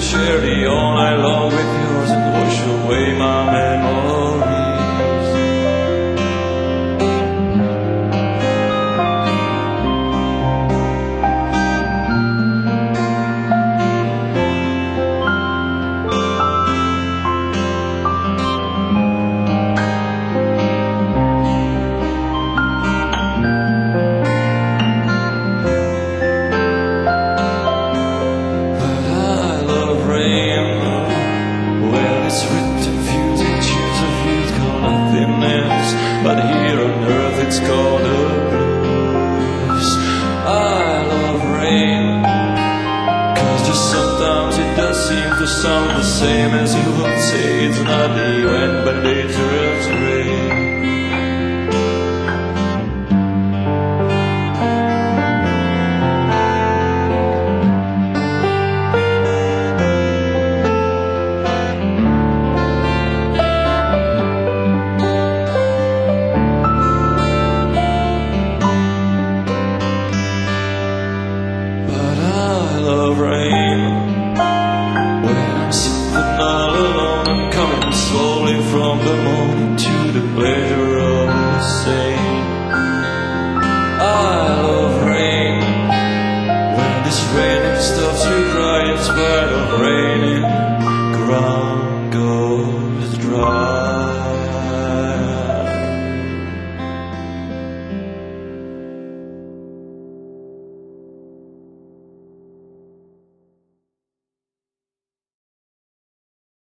charity all night long with yours and wash away my memories. But here on earth it's called a blues. I love rain, 'cause just sometimes it does seem to sound the same as you would say it's not the end, but it turns rain. Rain. When I'm sitting all alone, I'm coming slowly from the morning to the pleasure of the same. I love rain. When this raining stops, you cry in spite of raining ground.